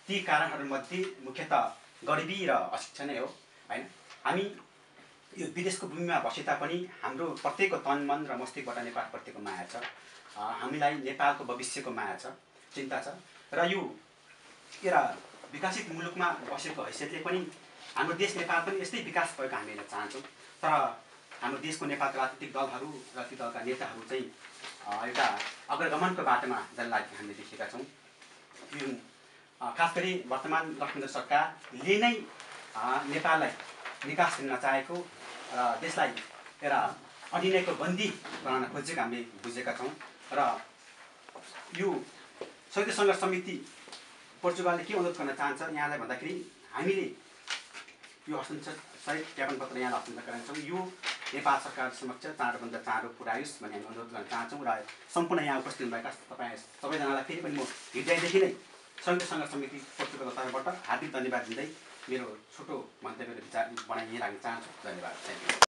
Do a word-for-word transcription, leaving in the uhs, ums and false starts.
ती कारणहरूमध्ये मुख्यतः गरिबी र अशिक्षा नै हो हैन। हामी यो विदेशको भूमिमा बसे तापनि हाम्रो प्रत्येकको तन मन र मस्तिष्कबाट नेपालप्रतिको माया छ। हामीलाई नेपालको भविष्यको माया छ, चिन्ता छ र यो एउटा विकसित मुलुकमा बसेको हैसियतले पनि हाम्रो देश नेपाल पनि यस्तै विकास भएको हामी हेर्न चाहन्छौँ। तर हाम्रो देशको नेपालका राजनीतिक दलहरू र ती दलका नेताहरू चाहिँ एउटा अग्रगमनको बाटोमा जान लागेको हामीले देखेका छौँ। यो खास गरी वर्तमान गठबन्धन सरकारले नै नेपाललाई निकास दिन नचाहेको र देशलाई एउटा अनिर्णयको बन्दी बनाउन खोजेको हामीले बुझेका छौँ। र यो संयुक्त सङ्घर्ष समिति पोर्चुगलले के अनुरोध गर्न चाहन्छ यहाँलाई भन्दाखेरि हामीले यो हस्ताक्षर सहित ज्ञापन पत्र यहाँलाई हस्ताक्षर गराउँछौँ। यो नेपाल सरकार समक्ष चाँडोभन्दा चाँडो पुर्यायोस् भन्ने हामी अनुरोध गर्न चाहन्छौँ। र सम्पूर्ण यहाँ उपस्थित हुनुभएका तपाईँ सबैजनालाई फेरि पनि म हृदयदेखि नै संयुक्त सङ्घर्ष समिति पोर्चुगलको तर्फबाट हार्दिक धन्यवाद दिँदै मेरो छोटो मन्तव्य र विचार बनाइ यहीँ राख्न चाहन्छु। धन्यवाद। Thank you.